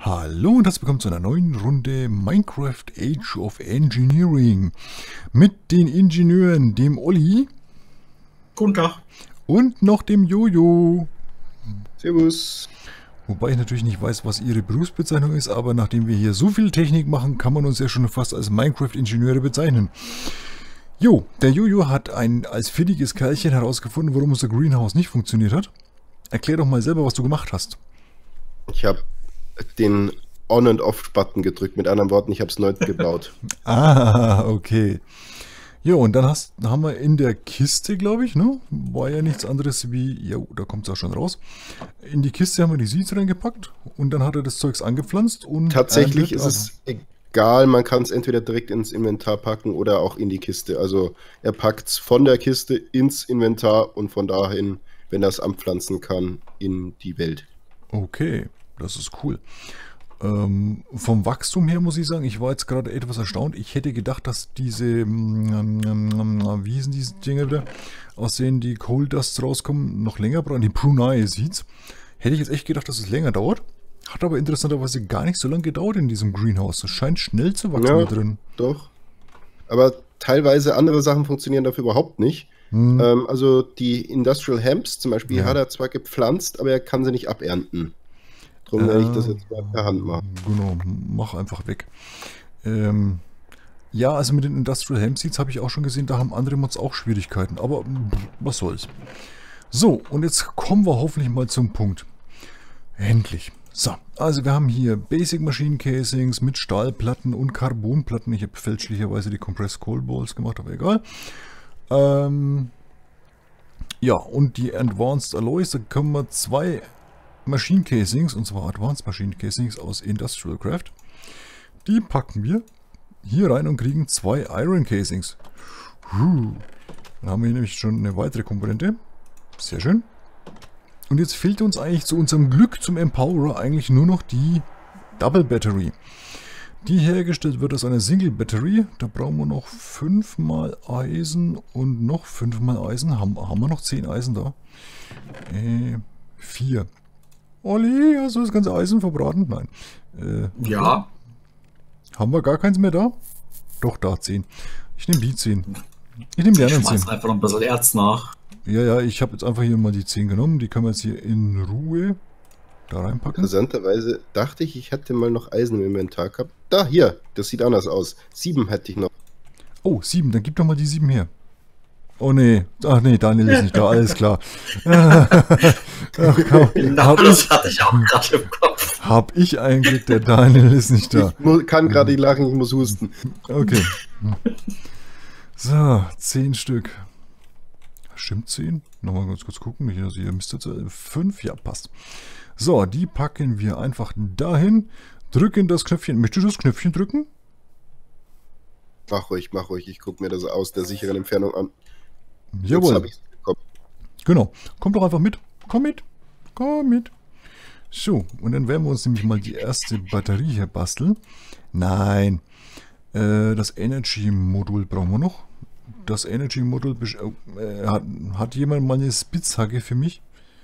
Hallo und herzlich willkommen zu einer neuen Runde Minecraft Age of Engineering mit den Ingenieuren, dem Olli. Guten Tag. Und noch dem Jojo. Servus. Wobei ich natürlich nicht weiß, was ihre Berufsbezeichnung ist, aber nachdem wir hier so viel Technik machen, kann man uns ja schon fast als Minecraft-Ingenieure bezeichnen. Jo, der Jojo hat ein als findiges Kerlchen herausgefunden, warum unser Greenhouse nicht funktioniert hat. Erklär doch mal selber, was du gemacht hast. Ich habe den On- und Off-Button gedrückt. Mit anderen Worten, ich habe es neu gebaut. Ah, okay. Ja, und dann haben wir in der Kiste, glaube ich, ne? War ja nichts anderes wie, ja, da kommt es auch schon raus. In die Kiste haben wir die Seeds reingepackt und dann hat er das Zeugs angepflanzt und Tatsächlich ist es egal, man kann es entweder direkt ins Inventar packen oder auch in die Kiste. Also er packt es von der Kiste ins Inventar und von dahin, wenn er es anpflanzen kann, in die Welt. Okay, das ist cool. Vom Wachstum her muss ich sagen, ich war jetzt gerade etwas erstaunt. Ich hätte gedacht, dass diese, wie hießen diese Dinger wieder, aus denen die Coal Dusts rauskommen, noch länger brauchen. Die Brunei Seeds. Hätte ich jetzt echt gedacht, dass es länger dauert. Hat aber interessanterweise gar nicht so lange gedauert in diesem Greenhouse. Es scheint schnell zu wachsen da drin. Doch. Aber teilweise andere Sachen funktionieren dafür überhaupt nicht. Also die Industrial Hemps zum Beispiel hat er zwar gepflanzt, aber er kann sie nicht abernten. Darum werde ich das jetzt mal per Hand machen. Genau, mach einfach weg. Ja, also mit den Industrial Hemp Seeds habe ich auch schon gesehen, da haben andere Mods auch Schwierigkeiten, aber was soll's. So, und jetzt kommen wir hoffentlich mal zum Punkt. Endlich. So, also wir haben hier Basic Machine Casings mit Stahlplatten und Carbonplatten. Ich habe fälschlicherweise die Compressed Coal Balls gemacht, aber egal. Ja, und die Advanced Alloys, da können wir zwei Machine Casings, und zwar Advanced Machine Casings aus Industrial Craft. Die packen wir hier rein und kriegen zwei Iron Casings. Dann haben wir nämlich schon eine weitere Komponente. Sehr schön. Und jetzt fehlt uns eigentlich zu unserem Glück zum Empowerer eigentlich nur noch die Double Battery. Die hergestellt wird aus einer Single Battery. Da brauchen wir noch 5 mal Eisen und noch 5 mal Eisen. Haben wir noch 10 Eisen da? 4. Olli, hast du das ganze Eisen verbraten? Nein. Ja. Haben wir gar keins mehr da? Doch, da 10. Ich nehme die 10. Ich nehme die anderen 10. Schmeiß einfach noch ein bisschen Erz nach. Ja, ich habe jetzt einfach hier mal die 10 genommen. Die können wir jetzt hier in Ruhe da reinpacken. Interessanterweise dachte ich, ich hätte mal noch Eisen im Inventar gehabt. Da, hier, das sieht anders aus. 7 hätte ich noch. Oh, 7, dann gib doch mal die 7 her. Oh nee, ach nee, Daniel ist nicht da, alles klar. Ach, komm. Genau, das hatte ich auch gerade im Kopf. Hab ich eigentlich, der Daniel ist nicht da. Ich kann gerade nicht lachen, ich muss husten. Okay. So, 10 Stück. Stimmt 10? Nochmal ganz kurz gucken, nicht, dass ihr Mist 5, ja, passt. So, die packen wir einfach dahin, drücken das Knöpfchen. Möchtest du das Knöpfchen drücken? Mach ruhig, ich gucke mir das aus der sicheren Entfernung an. Jawohl. Jetzt hab ich's bekommen. Genau. Komm doch einfach mit. Komm mit. Komm mit. So, und dann werden wir uns nämlich mal die erste Batterie hier basteln. Nein. Das Energy-Modul brauchen wir noch. Das Energy-Modul hat jemand mal eine Spitzhacke für mich?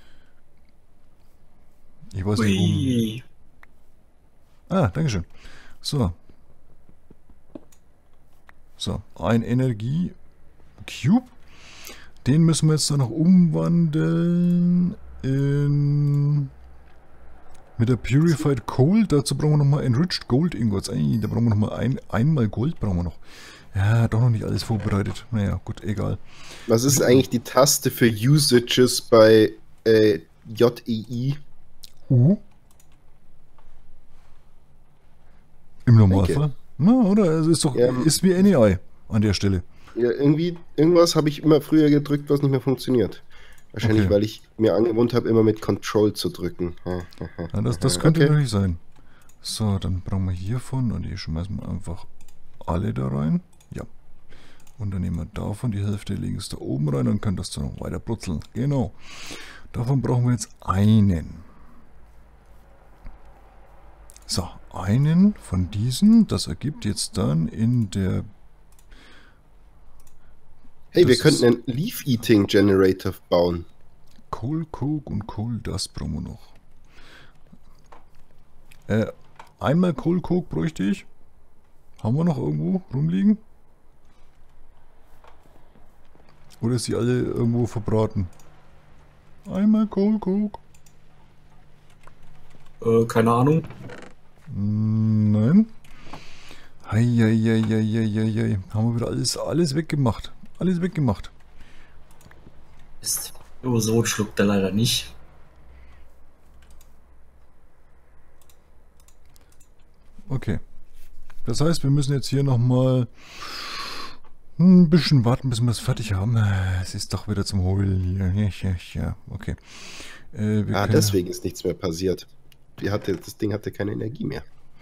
Ich weiß nicht, warum. Ah, dankeschön. So. So, ein Energie-Cube. Den müssen wir jetzt dann noch umwandeln in mit der Purified Coal. Dazu brauchen wir nochmal Enriched Gold Ingots. Da brauchen wir nochmal einmal Gold brauchen wir noch. Ja, doch noch nicht alles vorbereitet. Naja, gut, egal. Was ist eigentlich die Taste für Usages bei JEI? Im Normalfall. Na, oder? Also ist doch ist wie NEI an der Stelle. Ja, irgendwas habe ich immer früher gedrückt, was nicht mehr funktioniert. Wahrscheinlich, weil ich mir angewohnt habe, immer mit Control zu drücken. Ja, das könnte natürlich sein. So, dann brauchen wir hiervon und hier schmeißen wir einfach alle da rein. Ja. Und dann nehmen wir davon die Hälfte, legen es da oben rein und können das dann noch weiter brutzeln. Genau. Davon brauchen wir jetzt einen. So, einen von diesen. Das ergibt jetzt dann in der... Hey, wir könnten einen Leaf-Eating Generator bauen. Coal Coke und Coal Dust brauchen wir noch. Einmal Coal Coke bräuchte ich. Haben wir noch irgendwo rumliegen? Oder ist sie alle irgendwo verbraten? Einmal Coal Coke. Keine Ahnung. Nein. Heieieiei. Haben wir wieder alles weggemacht. Alles weggemacht. Ist. So schluckt er leider nicht. Okay. Das heißt, wir müssen jetzt hier nochmal ein bisschen warten, bis wir es fertig haben. Es ist doch wieder zum Holen hier. Ja, okay. Deswegen ist nichts mehr passiert. Das Ding hatte keine Energie mehr.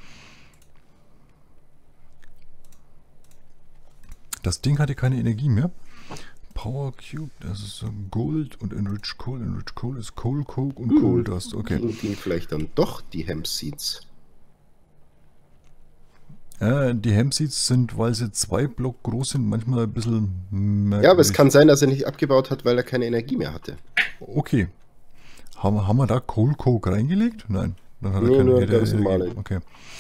Das Ding hatte keine Energie mehr. Power Cube, das ist Gold und Enriched Coal. Enriched Coal ist Coal Coke und Coal Dust. Okay. Ging vielleicht dann doch die Hemp Seeds. Die Hemp Seeds sind, weil sie 2 Block groß sind, manchmal ein bisschen merkwürdig. Ja, aber es kann sein, dass er nicht abgebaut hat, weil er keine Energie mehr hatte. Okay. Haben wir da Coal Coke reingelegt? Nein. Dann hat er Nee, keine nur Energie. ganz normale. Okay.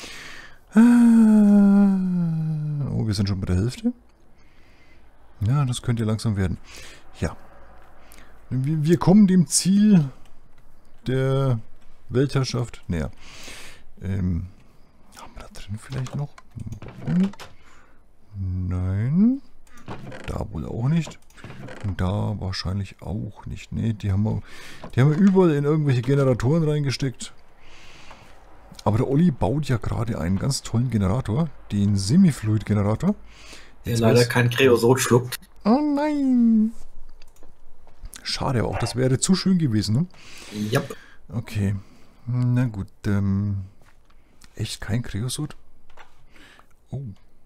Oh, wir sind schon bei der Hälfte. Ja, das könnte langsam werden. Ja. Wir kommen dem Ziel der Weltherrschaft näher. Haben wir da drin vielleicht noch? Nein. Da wohl auch nicht. Und da wahrscheinlich auch nicht. Ne, die haben wir überall in irgendwelche Generatoren reingesteckt. Aber der Olli baut ja gerade einen ganz tollen Generator. Den Semifluid-Generator. Der leider kein Kreosot schluckt. Oh nein. Schade, aber auch das wäre zu schön gewesen, ne? Ja. Okay. Na gut. Echt kein Kreosot? Oh.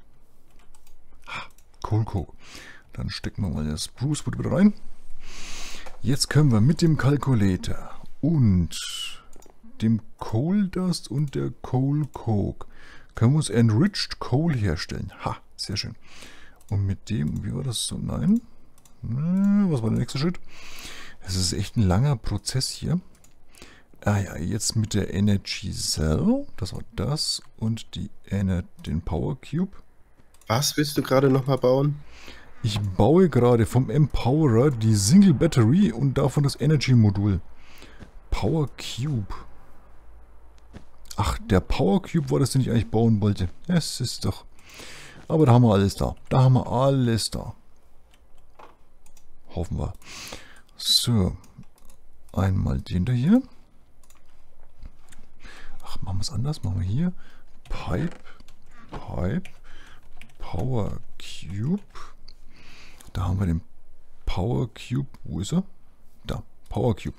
Coal Coke. Dann stecken wir mal das Sprucewood wieder rein. Jetzt können wir mit dem Calculator und dem Coal Dust und der Coal Coke können wir uns Enriched Coal herstellen. Ha, sehr schön. Und mit dem, wie war das so? Nein. Was war der nächste Schritt? Es ist echt ein langer Prozess hier. Ah ja, jetzt mit der Energy Cell. Das war das. Und den Power Cube. Was willst du gerade nochmal bauen? Ich baue gerade vom Empowerer die Single Battery und davon das Energy Modul. Power Cube. Ach, der Power Cube war das, den ich eigentlich bauen wollte. Es ist doch... Aber da haben wir alles da. Da haben wir alles da. Hoffen wir. So. Einmal den da hier. Ach, machen wir es anders. Machen wir hier. Pipe. Power Cube. Da haben wir den Power Cube. Wo ist er? Da. Power Cube.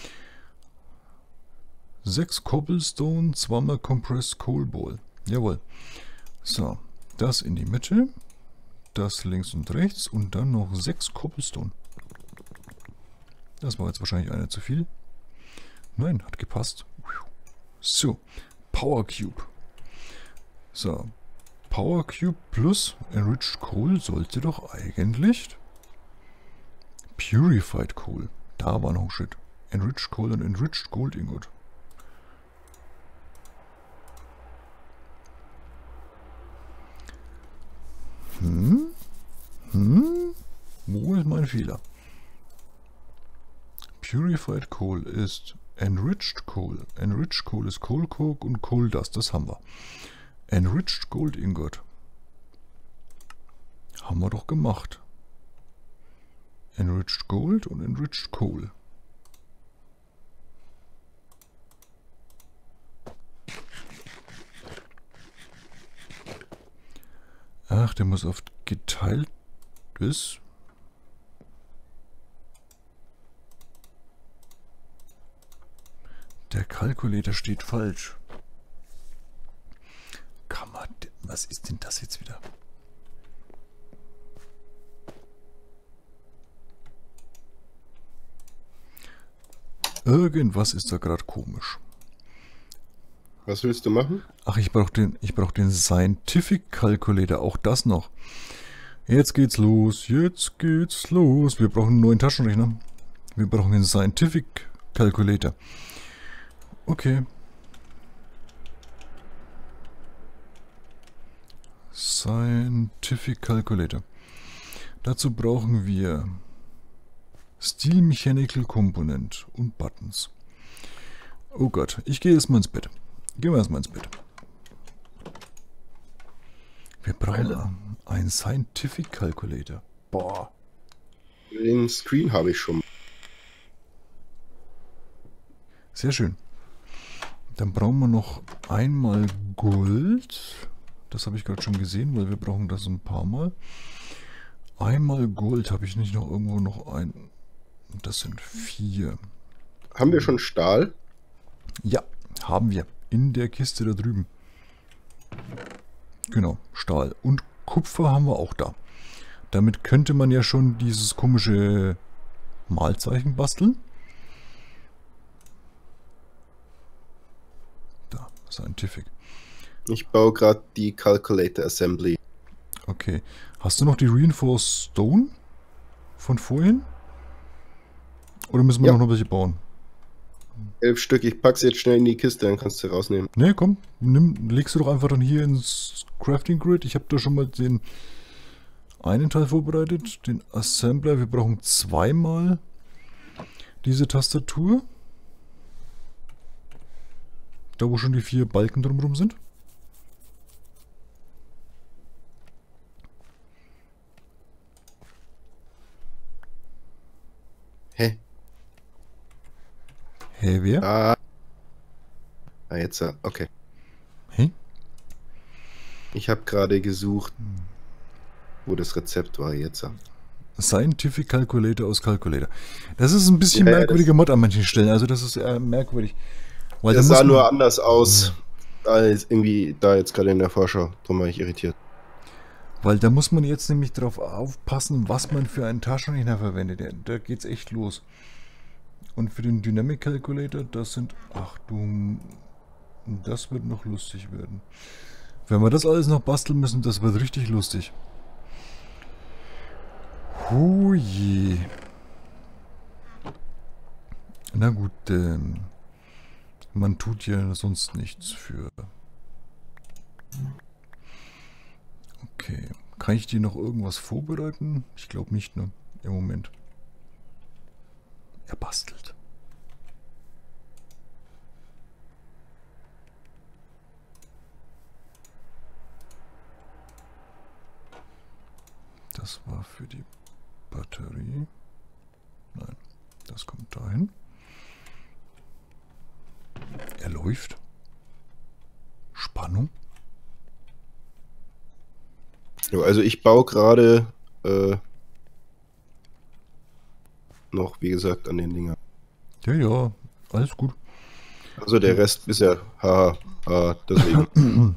6 Cobblestone, 2-mal Compressed Coal Ball. Jawohl. So. Das in die Mitte. Das links und rechts. Und dann noch 6 Cobblestone. Das war jetzt wahrscheinlich einer zu viel. Nein, hat gepasst. So. Power Cube. So. Power Cube plus Enriched Coal sollte doch eigentlich Purified Coal. Da war noch ein Shit. Enriched Coal und Enriched Gold Ingot. Wo ist mein Fehler? Purified Coal ist Enriched Coal. Enriched Coal ist Coal Coke und Coal Dust. Das haben wir. Enriched Gold Ingot. Haben wir doch gemacht. Enriched Gold und Enriched Coal. Ach, der muss oft geteilt ist. Der Calculator steht falsch. Kann man, was ist denn das jetzt wieder? Irgendwas ist da gerade komisch. Was willst du machen? Ach, ich brauche den Scientific Calculator, auch das noch. Jetzt geht's los, Wir brauchen einen neuen Taschenrechner. Wir brauchen den Scientific Calculator. Okay. Scientific Calculator. Dazu brauchen wir Steel Mechanical Component und Buttons. Oh Gott, ich gehe erstmal ins Bett. Gehen wir erstmal ins Bett. Wir brauchen einen Scientific Calculator. Boah. Den Screen habe ich schon. Sehr schön. Dann brauchen wir noch einmal Gold. Das habe ich gerade schon gesehen, weil wir brauchen das ein paar Mal. Einmal Gold. Habe ich nicht noch irgendwo noch ein... Das sind 4. Haben wir schon Stahl? Ja, haben wir. In der Kiste da drüben. Genau, Stahl. Und Kupfer haben wir auch da. Damit könnte man ja schon dieses komische Malzeichen basteln. Da, Scientific. Ich baue gerade die Calculator Assembly. Okay. Hast du noch die Reinforced Stone von vorhin? Oder müssen wir Ja. noch welche bauen? 11 Stück. Ich pack's jetzt schnell in die Kiste, dann kannst du rausnehmen. Ne, komm, legst du doch einfach dann hier ins Crafting Grid. Ich habe da schon mal den einen Teil vorbereitet, den Assembler. Wir brauchen zweimal diese Tastatur. Da wo schon die 4 Balken drumherum sind. Hä? Hä, wer? Ah, jetzt, okay. Hä? Ich habe gerade gesucht, wo das Rezept war jetzt. Scientific Calculator aus Calculator. Das ist ein bisschen Ja, merkwürdiger Mod an manchen Stellen. Also das ist eher merkwürdig. Weil Das da sah muss man- nur anders aus, als irgendwie da jetzt gerade in der Vorschau. Drum war ich irritiert. Weil da muss man jetzt nämlich drauf aufpassen, was man für einen Taschenrechner verwendet. Da geht's echt los. Und für den Dynamic Calculator, das sind... Achtung, das wird noch lustig werden. Wenn wir das alles noch basteln müssen, das wird richtig lustig. Hui. Na gut, man tut ja sonst nichts für... Okay. Kann ich dir noch irgendwas vorbereiten? Ich glaube nicht, ne? Im Moment. Er bastelt. Das war für die Batterie. Nein, das kommt dahin. Er läuft. Spannung. Jo, also ich baue gerade noch, wie gesagt, an den Dingern. Ja, ja, alles gut. Also der Rest bisher, haha, deswegen.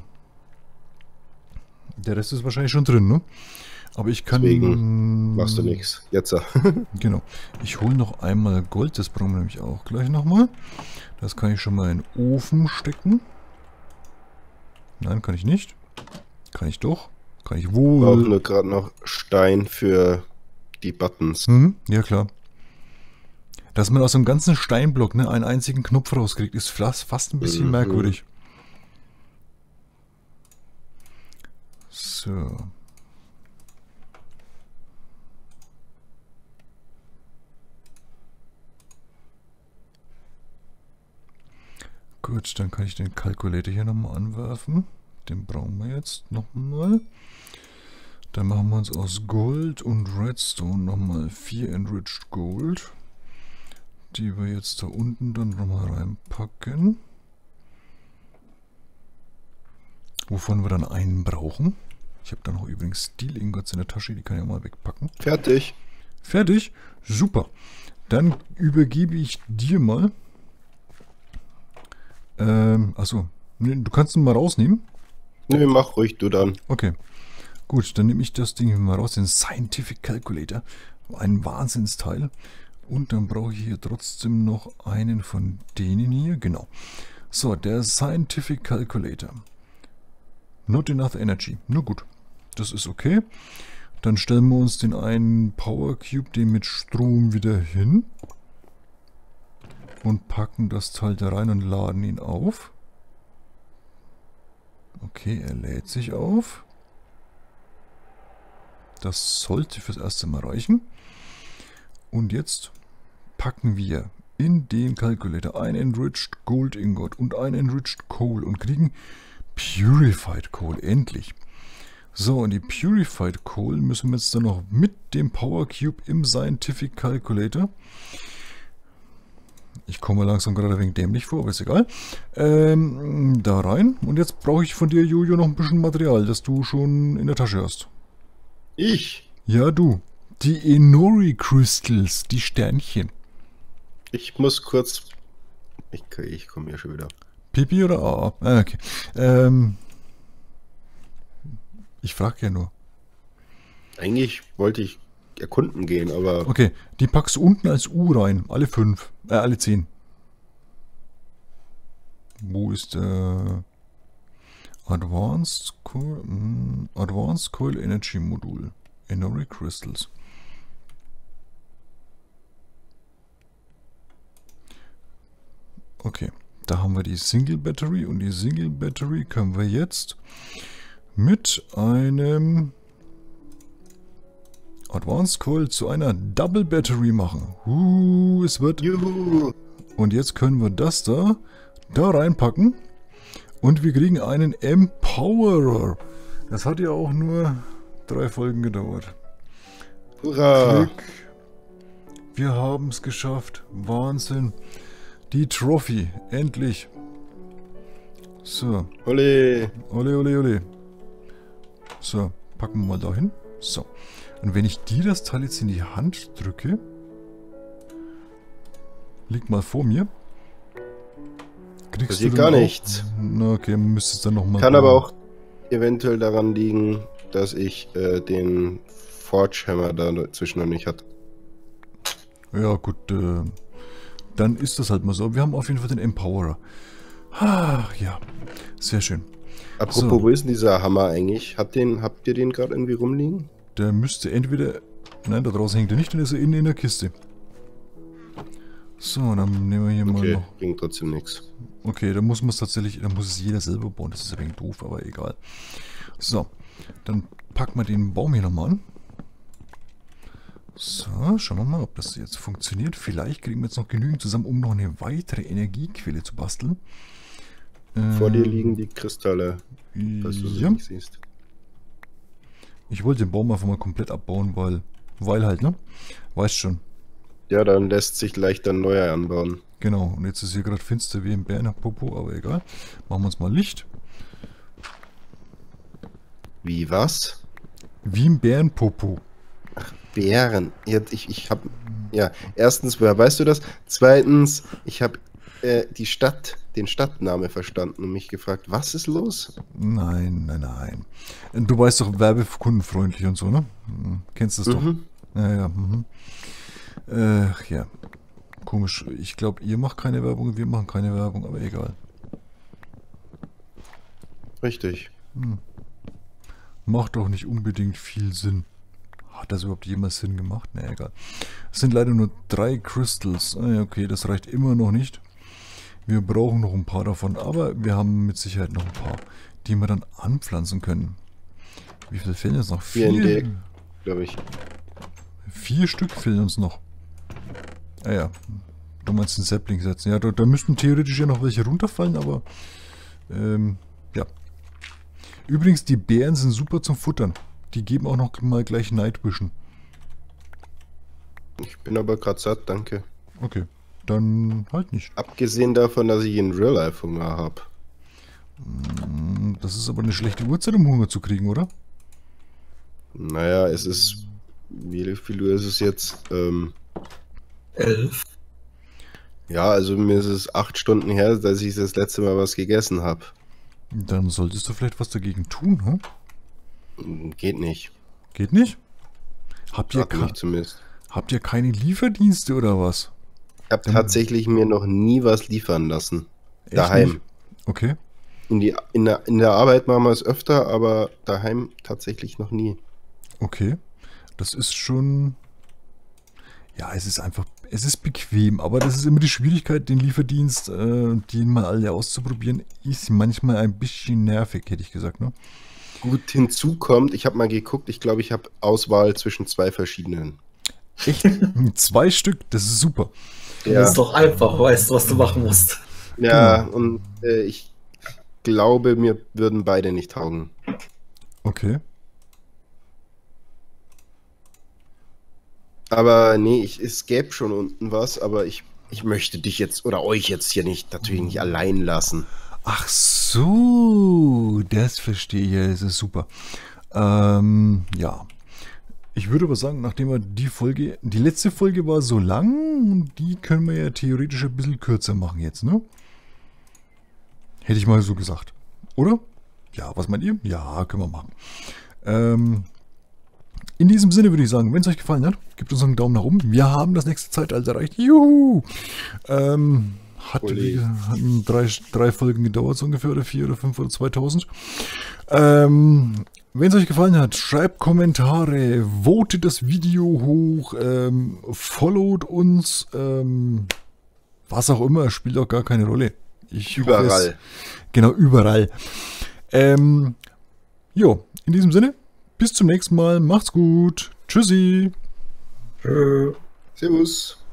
Der Rest ist wahrscheinlich schon drin, ne? Aber ich kann... Deswegen machst du nichts. Jetzt. Genau. Ich hole noch einmal Gold, das brauchen wir nämlich auch gleich nochmal. Das kann ich schon mal in den Ofen stecken. Nein, kann ich nicht. Kann ich doch. Kann ich Ich brauche wohl. nur gerade noch Stein für die Buttons. Ja, klar. Dass man aus dem ganzen Steinblock ne, einen einzigen Knopf rauskriegt, ist fast ein bisschen merkwürdig. So. Gut, dann kann ich den Calculator hier nochmal anwerfen. Den brauchen wir jetzt nochmal. Dann machen wir uns aus Gold und Redstone nochmal 4 Enriched Gold. Die wir jetzt da unten dann nochmal reinpacken. Wovon wir dann einen brauchen. Ich habe da noch übrigens Steel Ingots in der Tasche, die kann ich auch mal wegpacken. Fertig. Fertig? Super. Dann übergebe ich dir mal. Achso. Nee, du kannst ihn mal rausnehmen. Nö, mach ruhig du dann. Okay. Gut, dann nehme ich das Ding mal raus, den Scientific Calculator. Ein Wahnsinnsteil. Und dann brauche ich hier trotzdem noch einen von denen hier. Genau. So, der Scientific Calculator. Not enough energy. Na gut, das ist okay. Dann stellen wir uns den einen Power Cube, den mit Strom wieder hin. Und packen das Teil da rein und laden ihn auf. Okay, er lädt sich auf. Das sollte fürs erste Mal reichen. Und jetzt packen wir in den Calculator ein Enriched Gold Ingot und ein Enriched Coal und kriegen Purified Coal, endlich. So, und die Purified Coal müssen wir jetzt dann noch mit dem Power Cube im Scientific Calculator. Ich komme langsam gerade wegen dämlich vor, aber ist egal. Da rein. Und jetzt brauche ich von dir, Jojo, noch ein bisschen Material, das du schon in der Tasche hast. Ich? Ja, du. Die Enori Crystals, die Sternchen. Ich muss kurz... Ich komme hier schon wieder. Pipi oder AA? Ah, okay. Ich frage ja nur. Eigentlich wollte ich erkunden gehen, aber... Okay, die packst du unten als U rein. Alle 5. Alle 10. Wo ist der Advanced Coil Energy Modul? Enori Crystals. Okay, da haben wir die Single Battery und die Single Battery können wir jetzt mit einem Advanced Coil zu einer Double Battery machen. Es wird... Juhu. Und jetzt können wir das da reinpacken und wir kriegen einen Empowerer. Das hat ja auch nur 3 Folgen gedauert. Hurra! Klick. Wir haben es geschafft. Wahnsinn. Die Trophy. Endlich. So. Ole! Ole, ole, ole. So, packen wir mal dahin. So. Und wenn ich dir das Teil jetzt in die Hand drücke, liegt mal vor mir, kriegst passiert du dann gar auch, nichts. Na okay, müsste es dann nochmal... Kann aber auch eventuell daran liegen, dass ich den Forge Hammer da dazwischen noch nicht hatte. Ja gut, dann ist das halt mal so. Wir haben auf jeden Fall den Empowerer. Ach ja, sehr schön. Apropos, So. wo ist denn dieser Hammer eigentlich? Habt ihr den gerade irgendwie rumliegen? Der müsste entweder... Nein, da draußen hängt er nicht, dann ist er innen in der Kiste. So, dann nehmen wir hier mal Okay, noch... bringt trotzdem nichts. Okay, da muss man es tatsächlich... Da muss es jeder selber bauen. Das ist ein wenig doof, aber egal. So, dann packen wir den Baum hier nochmal an. So, schauen wir mal, ob das jetzt funktioniert. Vielleicht kriegen wir jetzt noch genügend zusammen, um noch eine weitere Energiequelle zu basteln. Vor dir liegen die Kristalle, falls du sie Ja. nicht siehst. Ich wollte den Baum einfach mal komplett abbauen, weil halt, ne? Weißt schon. Ja, dann lässt sich leicht ein neuer anbauen. Genau, und jetzt ist hier gerade finster wie im Bärenpopo, aber egal. Machen wir uns mal Licht. Wie, was? Wie im Bärenpopo. Bären. Jetzt, ich habe... Ja, erstens, woher weißt du das? Zweitens, ich habe den Stadtname verstanden und mich gefragt, was ist los? Nein, nein, nein. Du weißt doch, werbekundenfreundlich und so, ne? Kennst das doch? Ja, ja. Ja. Komisch. Ich glaube, ihr macht keine Werbung, wir machen keine Werbung, aber egal. Richtig. Macht doch nicht unbedingt viel Sinn. Hat das überhaupt jemals Sinn gemacht? Na, egal. Es sind leider nur 3 Crystals. Okay, das reicht immer noch nicht. Wir brauchen noch ein paar davon, aber wir haben mit Sicherheit noch ein paar, die wir dann anpflanzen können. Wie viel fehlen jetzt noch? 4, glaube ich. 4 Stück fehlen uns noch. Ah ja, du meinst den Sapling setzen. Ja, da müssten theoretisch ja noch welche runterfallen, aber ja. Übrigens, die Beeren sind super zum Futtern. Die geben auch noch mal gleich Nightvision. Ich bin aber gerade satt, danke. Okay, dann halt nicht. Abgesehen davon, dass ich in Real Life Hunger habe. Das ist aber eine schlechte Uhrzeit, um Hunger zu kriegen, oder? Naja, es ist... Wie viel Uhr ist es jetzt? 11. Ja, also mir ist es 8 Stunden her, dass ich das letzte Mal was gegessen habe. Dann solltest du vielleicht was dagegen tun, hm? Geht nicht. Geht nicht? Habt ihr, Nicht zumindest. habt ihr keine Lieferdienste oder was? Ich habe tatsächlich mir noch nie was liefern lassen. Echt Daheim. nicht? Okay. In der Arbeit machen wir es öfter, aber daheim tatsächlich noch nie. Okay. Das ist schon... Ja, es ist bequem, aber das ist immer die Schwierigkeit, den Lieferdienst, den mal alle auszuprobieren, ist manchmal ein bisschen nervig, hätte ich gesagt, ne? Gut, hinzu kommt, ich habe mal geguckt, ich glaube, ich habe Auswahl zwischen 2 verschiedenen. Echt? 2 Stück, das ist super. Das ist doch einfach, weißt du, was du machen musst. Ja, und ich glaube, mir würden beide nicht taugen. Okay. Aber nee, es gäbe schon unten was, aber ich möchte dich jetzt oder euch jetzt hier natürlich nicht allein lassen. Ach so, das verstehe ich ja, das ist super. Ja. Ich würde aber sagen, nachdem wir die letzte Folge war so lang, die können wir ja theoretisch ein bisschen kürzer machen jetzt, ne? Hätte ich mal so gesagt. Oder? Ja, was meint ihr? Ja, können wir machen. In diesem Sinne würde ich sagen, wenn es euch gefallen hat, gebt uns einen Daumen nach oben. Wir haben das nächste Zeitalter erreicht. Juhu! Hatten 3 Folgen gedauert, so ungefähr, oder 4 oder 5 oder 2000. Wenn es euch gefallen hat, schreibt Kommentare, votet das Video hoch, followt uns, was auch immer, spielt auch gar keine Rolle. Überall. Genau, überall. Jo, in diesem Sinne, bis zum nächsten Mal, macht's gut, tschüssi. Tschö. Servus.